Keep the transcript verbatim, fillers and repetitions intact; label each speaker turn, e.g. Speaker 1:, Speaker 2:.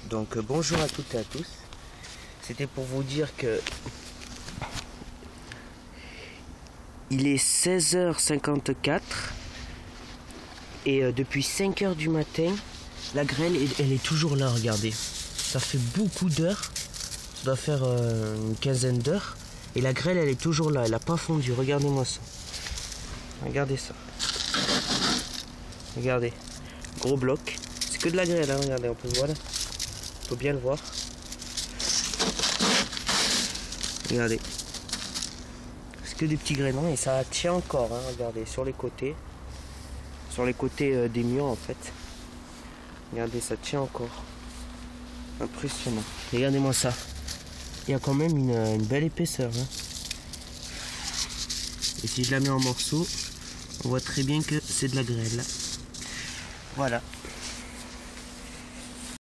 Speaker 1: Donc euh, bonjour à toutes et à tous. C'était pour vous dire que il est seize heures cinquante-quatre et euh, depuis cinq heures du matin, la grêle elle, elle est toujours là, regardez. Ça fait beaucoup d'heures, ça doit faire euh, une quinzaine d'heures et la grêle elle est toujours là, elle n'a pas fondu, regardez-moi ça. Regardez ça. Regardez, gros bloc. C'est que de la grêle, hein, regardez, on peut voir là. On peut bien le voir. Regardez. C'est que des petits grainons et ça tient encore, hein, regardez, sur les côtés. Sur les côtés euh, des murs en fait. Regardez, ça tient encore. Impressionnant. Regardez-moi ça. Il y a quand même une, une belle épaisseur. Hein. Et si je la mets en morceaux, on voit très bien que c'est de la grêle. Voilà.